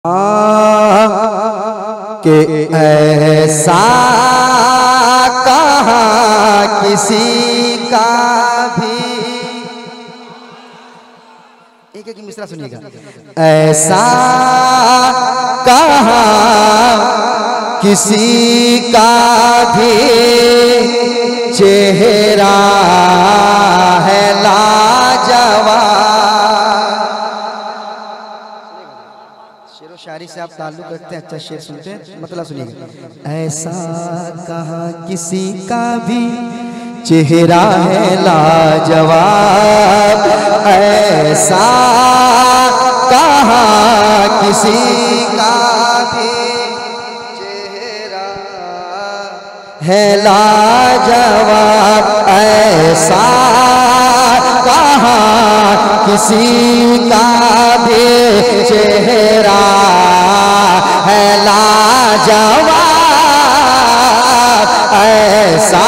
कि ऐसा कहाँ किसी का भी, एक एक मिसरा सुनिएगा। ऐसा कहाँ किसी का भी चेहरा है लाजवाब। शेर व शायरी से आप ताल्लुक रखते हैं, अच्छा शेर सुनते हैं, मतलब सुनिएगा। ऐसा कहाँ किसी का भी चेहरा है लाजवाब, ऐसा कहाँ किसी का भी चेहरा है लाजवाब, ऐसा कहाँ किसी का भी चेहरा है लाजवाब, ऐसा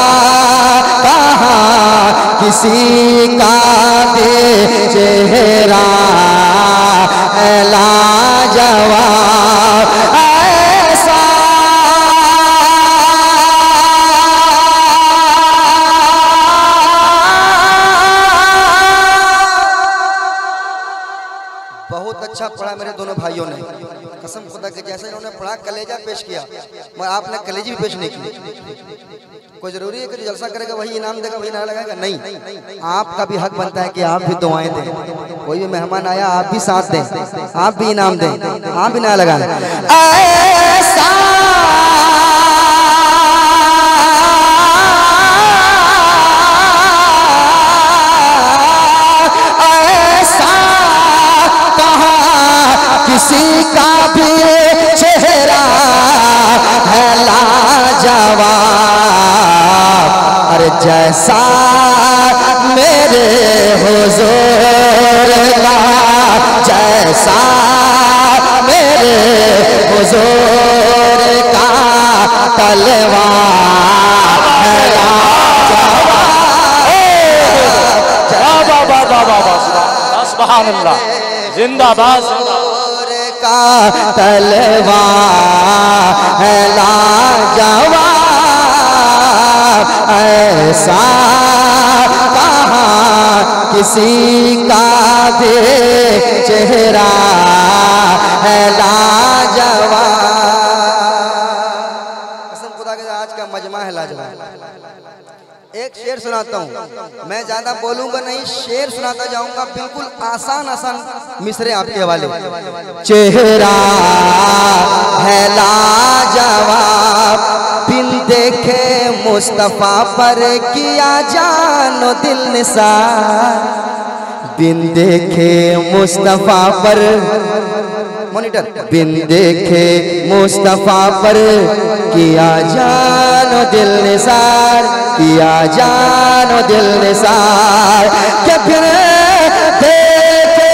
किसी का भी चेहरा है लाजवाब, ऐसा बहुत अच्छा पढ़ा मेरे दोनों भाइयों ने, कसम खुदा के जैसे इन्होंने पढ़ा कलेजा पेश किया, मगर आपने कलेजी भी पेश नहीं की। कोई जरूरी है कि जो जलसा करेगा वही इनाम देगा, वही नारा लगाएगा? नहीं, आपका भी हक बनता है कि आप भी दुआएं दें। कोई भी मेहमान आया आप भी साथ दें, आप भी इनाम दें, आप भी नारा लगाएं। ऐसा किसी का भी चेहरा है लाजवाब, अरे जैसा मेरे हुजूर का, जैसा मेरे हुजूर का तलवा है लाजवाब, सुभान अल्लाह, जिंदाबाद का तलवा है लाजवाब, ऐसा कहाँ किसी का भी चेहरा है लाजवाब। कसम खुदा के आज का मजमा है लाजवाब। एक शेर सुनाता हूँ, मैं ज्यादा बोलूंगा नहीं, शेर सुनाता जाऊंगा, बिल्कुल आसान आसान मिसरे आपके हवाले। चेहरा है लाजवाब, बिन देखे मुस्तफा पर किया जानो दिल निसार, बिन देखे मुस्तफा पर, मॉनिटर, बिन देखे मुस्तफा पर किया जानो दिल निसार, किया जानो दिल निसार, क्या फिर देखे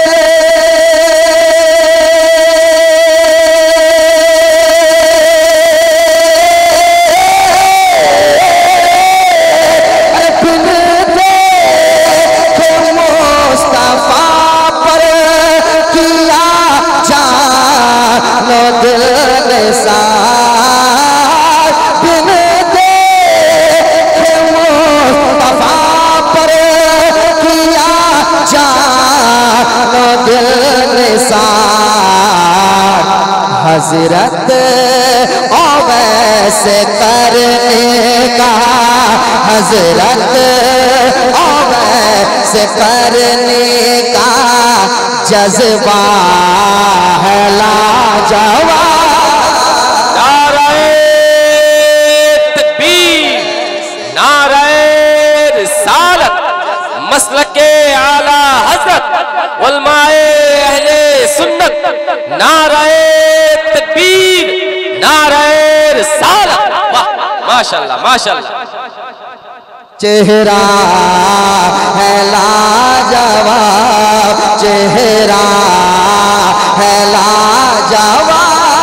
फिर देखे मुस्तफा पर किया जानो दिल निसार, हजरत वैसे करने का, हजरत वैसे करने का जज्बा है लाजवाब, नाराए तकबीर, नाराए रिसालत, मसलके आला हज़रत उलमाए अहले सुन्नत, नाराए तकबीर, नाराए रिसालत। वाह, माशाअल्लाह माशाअल्लाह। चेहरा है लाजवाब, चेहरा है लाजवाब,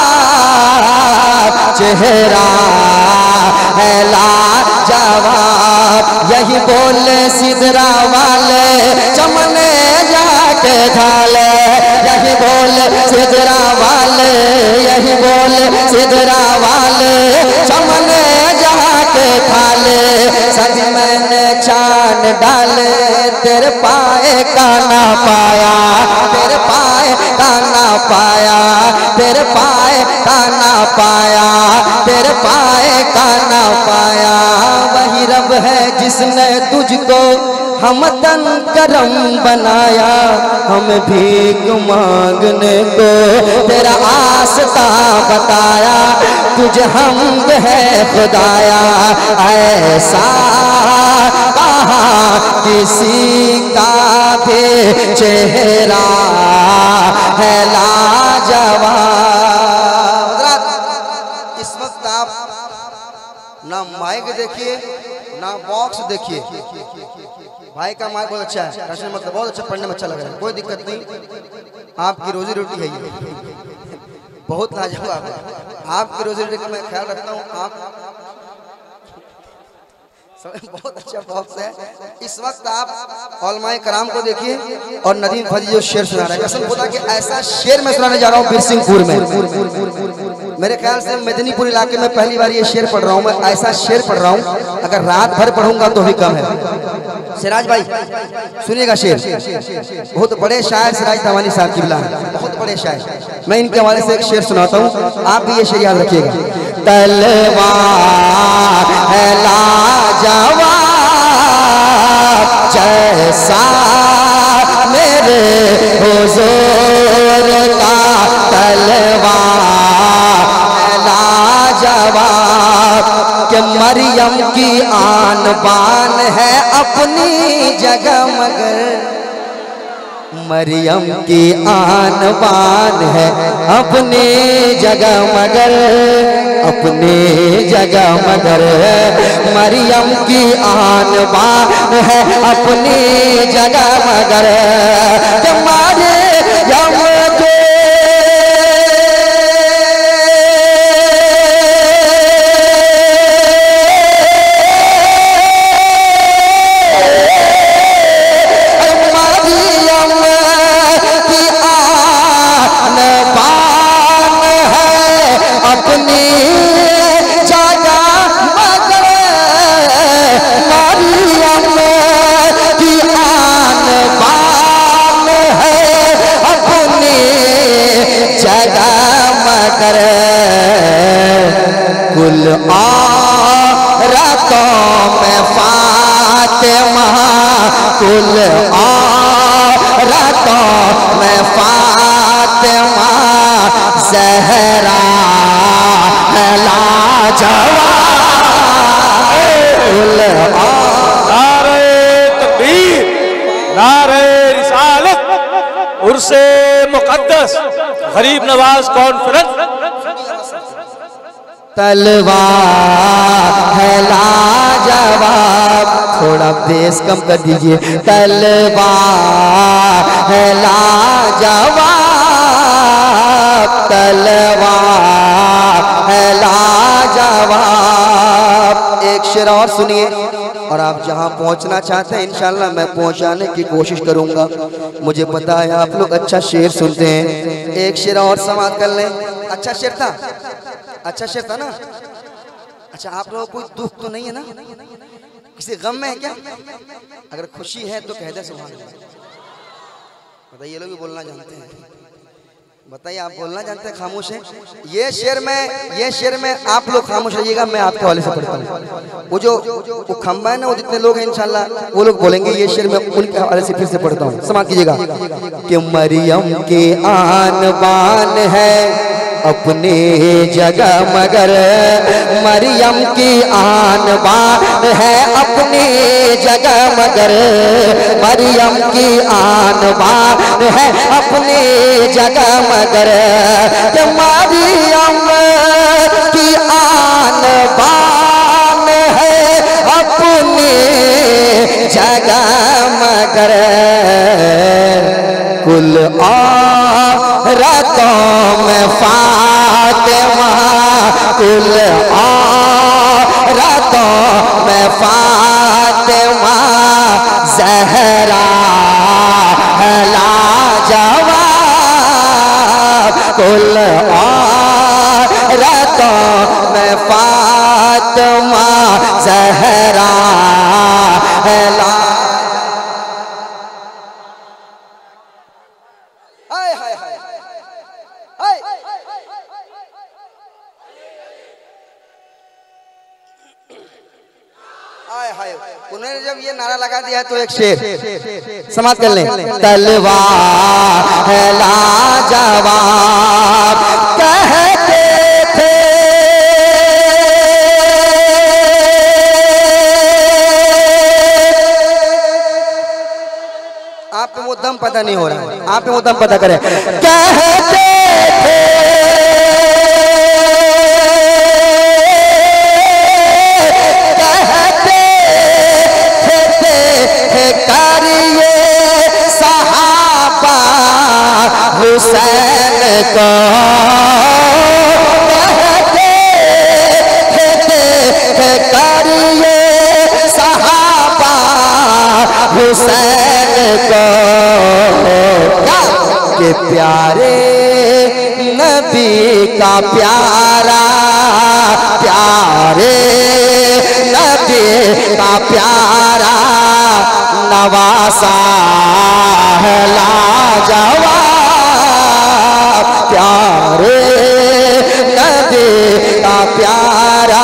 चेहरा है लाजवाब, यही बोले सिदरा वाले चमने जाके ढाले, यही बोले सिदरा वाले, यही बोले सिदरा वाले, चमन जहाँ के खाले, सज मैंने चांद डाले, तेरे पाए का ना पाया, तेरे पाए का ना पाया, तेरे पाए का ना पाया, तेरे पाए का ना पाया। वही रब है जिसने तुझको हमतन करम बनाया, हम भीख मांगने को तेरा आस्था बताया, तुझे हमद है खुदाया। ऐसा कहा किसी का भी चेहरा है लाजवाब। इस वक्त आप ना माइक देखिए ना बॉक्स देखिए, भाई का माइक बहुत अच्छा है, टेंशन मत, बहुत अच्छा, पढ़ने में अच्छा लग रहा है, कोई दिक्कत नहीं, आपकी रोजी रोटी है ये, बहुत लाजवाब है, आपकी रोजी रोटी का मैं ख्याल रखता हूँ। आप बहुत अच्छा बॉक्स है। इस वक्त आप औलमाए कराम को देखिए और नदीम फजी जो शेर सुना रहा है, कसम खुदा कि ऐसा शेर मैं सुनाने जा रहा हूँ बिरसिंहपुर में। मेरे ख्याल से मेदिनीपुर इलाके में पहली बार ये शेर पढ़ रहा हूँ मैं, ऐसा शेर पढ़ रहा हूँ, अगर रात भर पढ़ूंगा तो भी कम है। सिराज भाई सुनिएगा शेर, बहुत बड़े शायर सिराज तवानी साहब किबला, बहुत बड़े शायर, मैं इनके हवाले से एक शेर सुनाता हूँ, आप भी ये शेर याद रखिएगा। तलवार है लाजवाब जैसा मेरे हुजूर का, तलवार है लाजवाब कि मरियम की आन बान है अपनी जगह, मगर मरियम की आन बान है अपनी जगह, मगर अपनी जगह, मगर मरियम की आन बान है अपनी जगह, मगर मरियम के कुल औरतों में फातिमा, कुल औरतों में फातिमा, ज़हरा है लाजवाब। नारे तकबीर, नारे रिसालत, उर्से मुक़द्दस, गरीब नवाज कॉन्फ्रेंस। तलवार है लाजवाब, थोड़ा बेस कम कर दीजिए, तलवार है लाजवाब, तलवार है लाजवाब। एक शेर और सुनिए और आप जहां पहुंचना चाहते हैं इंशाल्लाह मैं पहुंचाने की कोशिश करूंगा, मुझे पता है आप लोग अच्छा शेर सुनते हैं। एक शेर और समाप्त कर लें, अच्छा शेर था, अच्छा शेर था ना। अच्छा आप लोगों को कोई दुख तो नहीं है ना, किसी गम में है क्या? अगर खुशी है तो कह दे सुभान अल्लाह। बताइए, ये लोग भी बोलना जानते हैं, बताइए आप बोलना जानते हैं, खामोश है। ये शेर में आप लोग खामोश रहिएगा, मैं आपके हवाले से पढ़ता हूँ। वो खंबा है ना, वो जितने लोग हैं इंशाल्लाह वो लोग बोलेंगे ये शेर मैं उनके हवाले से फिर से पढ़ता हूँ, समाप्त कीजिएगा। कि मरियम के आन बान है अपनी जगह, मगर मरियम की आन बान है अपनी जगह, मगर मरियम की आन बान है अपनी जगह, मगर मरियम की आन बान है अपनी जगह, मगर कुल औरतों में फातिमा, कुल औरतों में फातिमा, ज़हरा है लाजवाब। इमारतों में फातिमा ज़हरा है ला। हाय हाय हाय हाय। हाय हाय। उन्होंने जब ये नारा लगा दिया तो एक शेर समाप्त कर लें। तलवार है लाजवाब कहते थे, आप पे मुद्दम पता नहीं हो रहा, आप पे मुद्दम पता करें। कहते थे हुसैन को, कहते थे करिए सहाबा हुसैन को, के प्यारे नबी का प्यारा, प्यारे नबी का प्यारा नवासा है लाजवाब, प्यारे नबी का प्यारा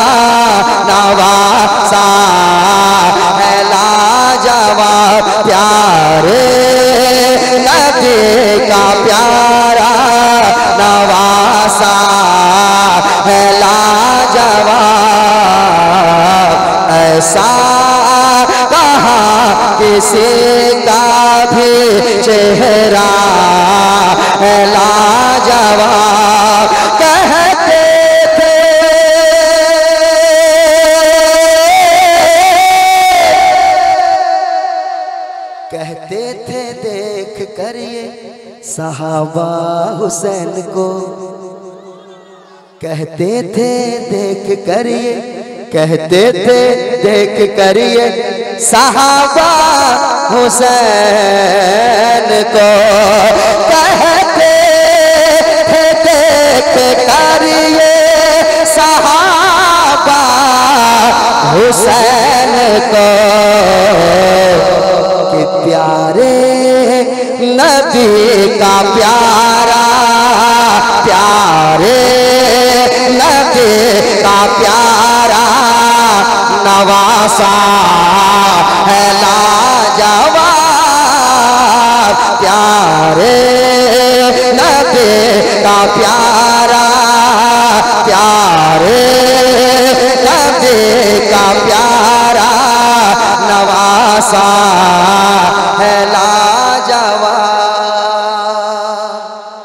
नवासा है लाजवाब, प्यारे नबी का प्यारा नवासा है लाजवाब। ऐसा कहा किसी का भी चेहरा है लाजवाब, कहते थे देख कर ये सहाबा हुसैन को, कहते थे देख कर ये, कहते थे देख कर ये सहाबा हुसैन को, कहते थे देख कर ये सहाबा हुसैन को, कि प्यारे नबी का प्यारा, प्यारे नबी का प्यारा नवासा है लाजवाब, प्यारे नबी का प्यारा, प्यारे नबी का प्यारा नवासा है लाजवाब।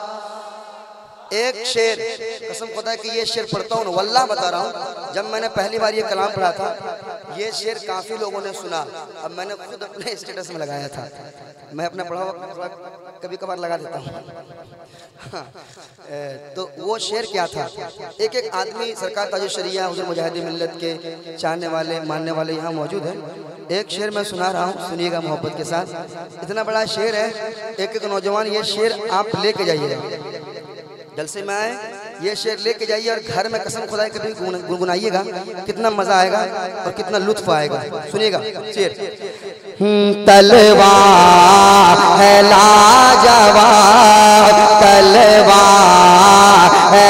एक शेर कसम खुदा कि ये शेर पढ़ता हूँ, वल्लाह बता रहा हूँ, जब मैंने पहली बार ये कलाम पढ़ा था, ये शेर काफ़ी लोगों ने सुना, अब मैंने खुद अपने स्टेटस में लगाया था। मैं अपना पढ़ा हुआ कभी कभार लगा देता हूँ। हाँ, तो वो शेर क्या था? एक एक आदमी सरकार ताजुल शरिया हुज़ूर मुजाहिद मिल्लत के चाहने वाले मानने वाले यहाँ मौजूद हैं। एक शेर मैं सुना रहा हूँ, सुनिएगा मोहब्बत के साथ। इतना बड़ा शेर है, एक एक नौजवान ये शेर आप लेके जाइएगा, जलसे में आए ये शेर लेके जाइए और घर में कसम खुदा कभी गुनगुनाइएगा, कितना मजा आएगा और कितना लुत्फ आएगा। सुनिएगा शेर। तलवार है लाजवाब, तलवार है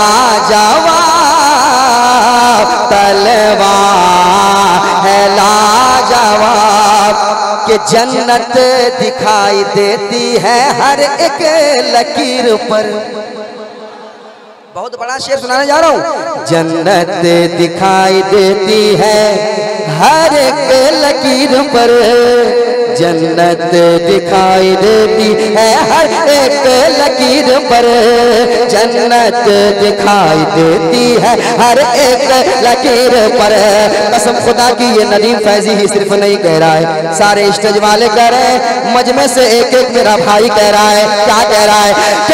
लाजवाब, तलवार है लाजवाब, कि जन्नत दिखाई देती है हर एक लकीर पर। बहुत बड़ा शेर सुनाने जा रहा हूँ। जन्नत दिखाई देती है हर एक लकीर पर, जन्नत दिखाई देती है हर एक लकीर पर, जन्नत दिखाई देती है हर एक लकीर पर। कसम खुदा की ये नदीम फैजी ही सिर्फ नहीं कह रहा है, सारे स्टेज वाले कह रहे हैं, मजमे से एक एक मेरा भाई कह रहा है। क्या कह रहा है? कि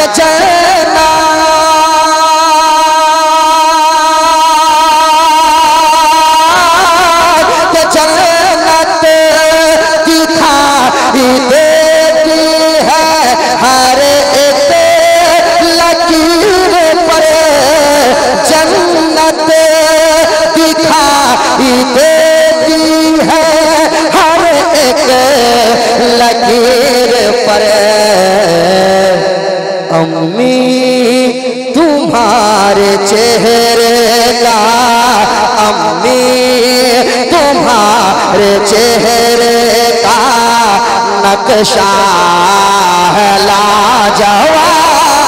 देती है हर एक लकीर पर, चेहरे का अम्मी तुम्हारे चेहरे का नक्शा है लाजवाब।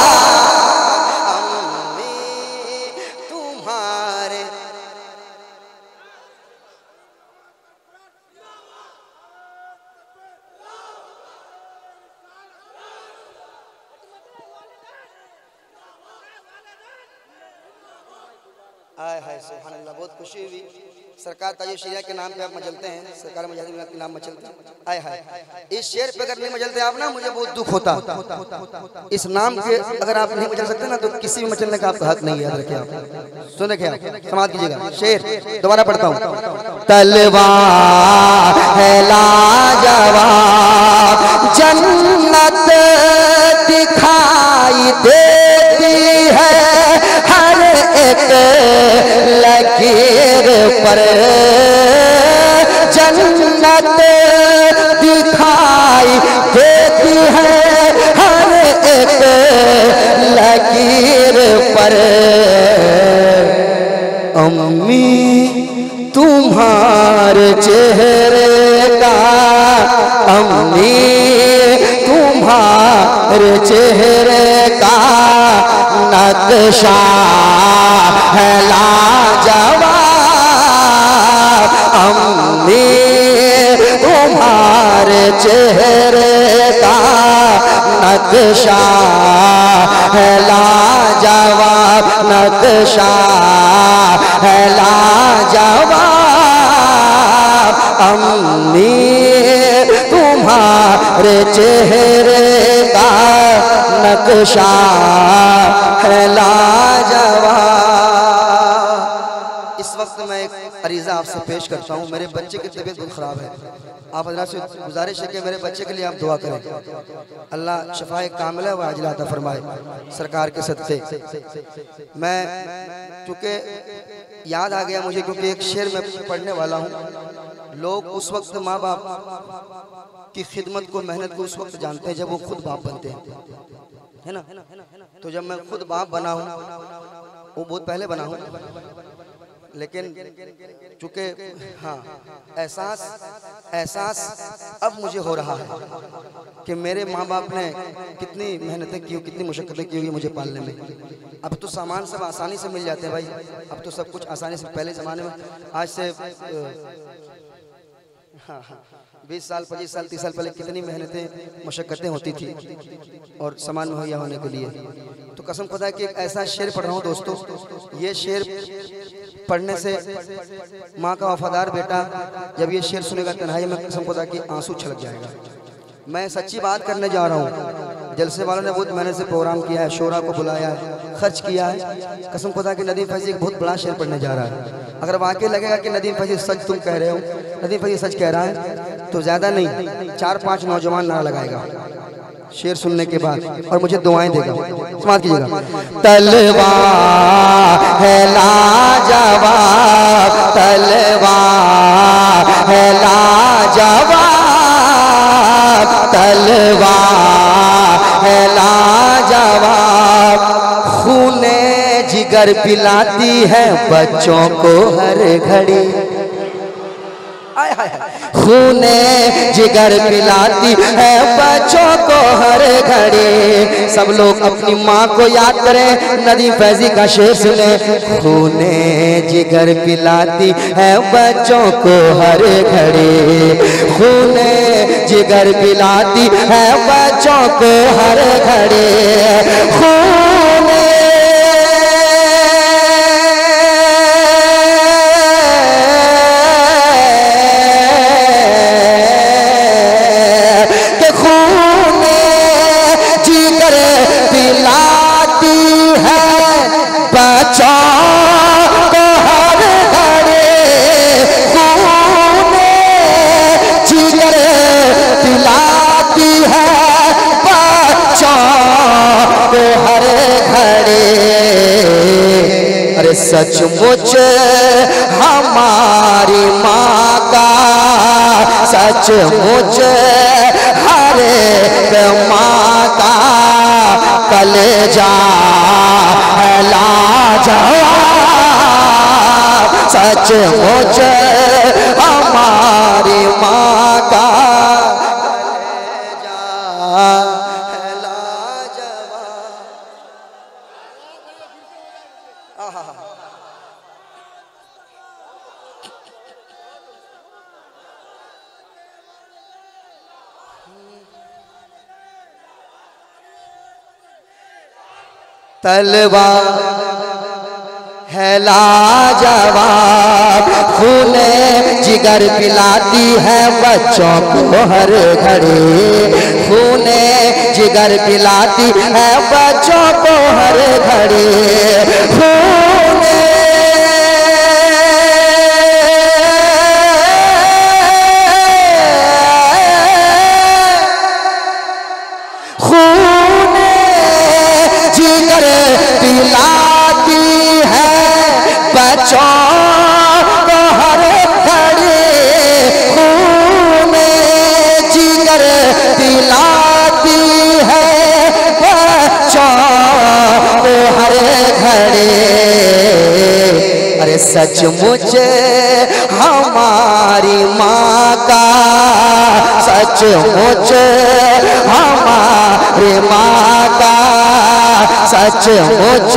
आय हाय सुभान अल्लाह, बहुत खुशी हुई। सरकार ताज शरिया के नाम पे आप मचलते हैं, सरकार मुजाहिद के नाम मचलते हैं। आय हाय, इस शेर पे अगर नहीं मचलते आप ना, मुझे बहुत दुख होता। इस नाम के अगर आप नहीं मचल सकते ना, तो किसी भी मचलने का आपका हक नहीं है, याद रखिए आप। सुने क्या, समाज कीजिएगा। शेर दोबारा पढ़ता हूँ। तलवार है लाजवाब, जन्नत दिखाई देती है हर एक लकीर पर, जन्नत दिखाई देती है हर एक लकीर पर। अम्मी तुम्हारे चेहरे का, अम्मी तुम्हारे चेहरे का नक्शा है लाजवाब। अम्मी तुम्हारे चेहरे का नक्शा है लाजवाब, नक्शा है लाजवाब। अम्मी तुम्हारे चेहरे का नक्शा है लाजवाब। इस वक्त मैं एक अरीज़ा आपसे पेश करता हूँ। मेरे बच्चे की तबीयत बहुत ख़राब है, आप हज़रात से गुजारिश है कि मेरे बच्चे के लिए आप दुआ करें। अल्लाह शफाए कामिला व आजिला अता फरमाए सरकार के सदक़े। मैं चूँकि याद आ गया मुझे, क्योंकि एक शेर में पढ़ने वाला हूँ। लोग उस वक्त माँ बाप की खिदमत को, मेहनत को उस वक्त जानते हैं जब वो खुद बाप बनते हैं, है ना। तो जब मैं खुद बाप बना हूँ, वो बहुत पहले बना हूँ, लेकिन चूँकि हाँ एहसास अब मुझे हो रहा है कि मेरे माँ बाप ने कितनी मेहनतें की, कितनी मुशक्क़तें की होगी मुझे पालने में। अब तो सामान सब आसानी से मिल जाते हैं भाई, अब तो सब कुछ आसानी से। पहले ज़माने में आज से 20 साल 25 साल 30 साल पहले कितनी मेहनतें मुशक्क़तें होती थी और सामान मुहैया होने के लिए। तो कसम खुदा कि एक ऐसा शेर पढ़ रहा हूँ दोस्तों, ये शेर पढ़ने से माँ का वफादार बेटा जब ये शेर सुनेगा तन्हाई में, कसम खुदा कि आंसू छलक जाएगा। मैं सच्ची बात करने जा रहा हूँ। जलसे वालों ने बहुत मेहनत से प्रोग्राम किया है, शोरा को बुलाया है, खर्च किया है। कसम खुदा कि नदीम फैज़ी एक बहुत बड़ा शेर पढ़ने जा रहा है। अगर वाकई लगेगा कि नदीम फैज़ी सच तुम कह रहे हो, नदीम फैज़ी सच कह रहा है, तो ज़्यादा नहीं 4-5 नौजवान नारा लगाएगा शेर सुनने के बाद और मुझे दुआएं देगा। समाप्त कीजिएगा। तलवार है लाजवाब, तलवार है लाजवाब, तलवार है लाजवाब। खूने जिगर पिलाती है बच्चों को हर घड़ी, खूने जिगर पिलाती है बच्चों को हर घड़ी। सब लोग अपनी माँ को याद करें, नदीम फैज़ी का शेर सुने। खूने जिगर पिलाती है बच्चों को हर घड़ी, खूने जिगर पिलाती है बच्चों को हर घड़ी। खूने सचमुच हमारी माँ का, सचमुच हर एक माँ का कलेजा है लाजवाब। सचमुच हमारी माँ का कलेजा है लाजवाब। तलवार है लाजवाब, खूने जिगर पिलाती है बच्चों को हर घड़ी, खूने जिगर पिलाती है बच्चों को हर घड़ी। खूने जिगर पिलाती है बच्चों को हर घड़ी, खूने जिगर पिलाती है बच्चों को हर घड़ी। अरे सचमुच हमारी माँ का, सचमुच हमारी माँ का, सचमुच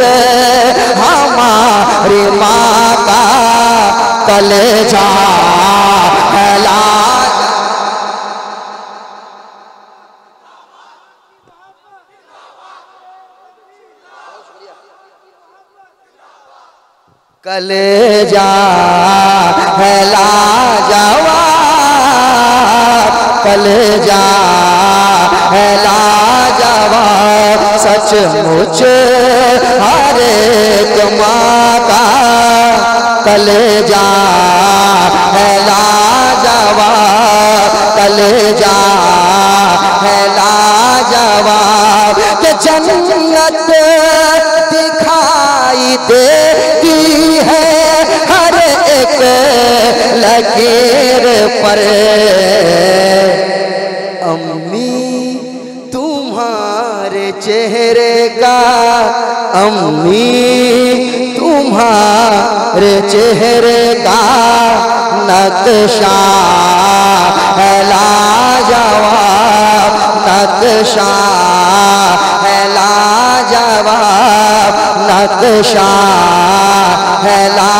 हमारी माँ का कलेजा है लाजवाब। कलेजा है लाजवाब, कलेजा है लाजवाब। सचमुच हर एक माँ का कलेजा है लाजवाब, कलेजा है लाजवाब। कि जन्नत दिखाई देती है हर एक लकीर पर। अम्मी तुम्हारे चेहरे का, अम्मी तुम्हारे चेहरे का नक्शा है लाजवाब, नक्शा है लाजवाब, नक्शा है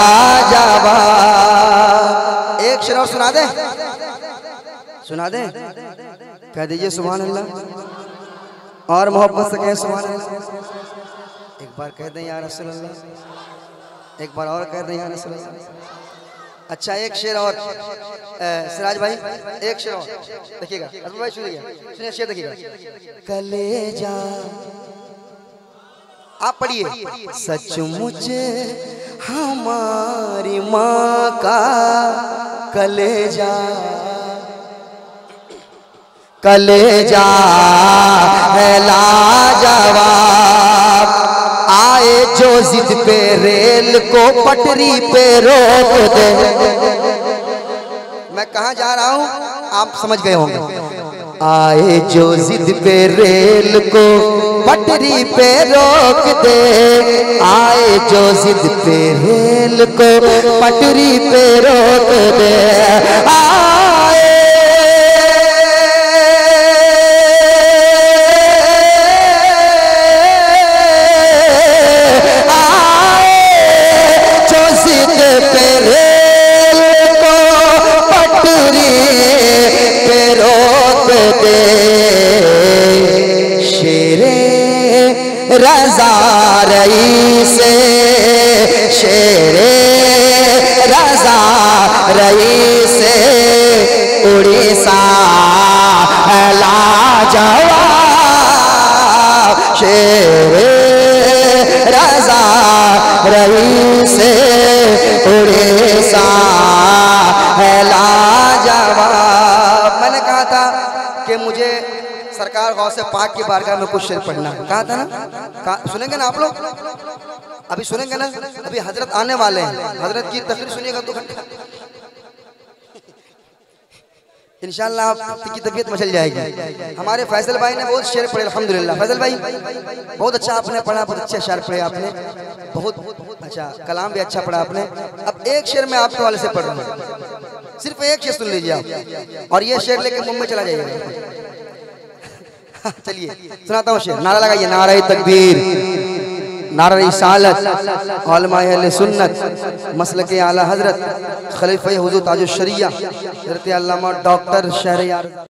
लाजवाब। एक शेर और सुना दे, सुना दे, कह दीजिए सुभान अल्लाह, और मोहब्बत से कहें सुभान अल्लाह। एक बार कह दें या रसूल अल्लाह, एक बार और कह दें या रसूल अल्लाह। अच्छा एक शेर और सिराज भाई, एक शेर और देखिएगा, अरब भाई सुनिएगा, सुनिए शेर देखिएगा। कलेजा, आप पढ़िए। सचमुच हमारी माँ का कलेजा, कलेजा है लाजवाब। आए जो जिद पे रेल को पटरी पे रोक दे। मैं कहाँ जा रहा हूँ आप समझ गए होंगे। आए जो जिद पे रेल को पटरी पे रोक दे, आए जो जिद पे रेल को पटरी पे रोक दे। आए जो जिद पे रेल को पटरी पे रोक दे। शेरे रज़ा रईस, शेरे रज़ा रईस उड़ीसा है लाजवाब। शेरे रज़ा रईस उड़ीसा है लाजवाब। मैंने कहा था कि मुझे सरकार गौसे पाक की बारगाह में कुछ शेर पढ़ना है, कहा था ना। सुनेंगे ना आप लोग, अभी सुनेंगे ना, अभी हजरत आने वाले हैं, हजरत की तकरीर सुनिएगा तो इंशाअल्लाह आपकी तबीयत मचल जाएगी। हमारे फैसल भाई ने बहुत शेर पढ़े अल्हम्दुलिल्लाह। फैसल भाई बहुत अच्छा आपने पढ़ा, बहुत अच्छे शेर पढ़े आपने, बहुत अच्छा, कलाम भी अच्छा पढ़ा आपने। अब एक शेर में आपके वाले से पढ़ रहा हूँ, सिर्फ एक शेर सुन लीजिए आप, और ये शेर लेके मुंबई चला जाइएगा। चलिए सुनाता हूँ शेर। नारा लगाइए, नारा तकबीर, नारा रिसालत, उलमा अहले सुन्नत, मसलके आला हजरत, खलीफा हुजूर ताजुश शरिया, हज़रत अल्लामा डॉक्टर शहरयार।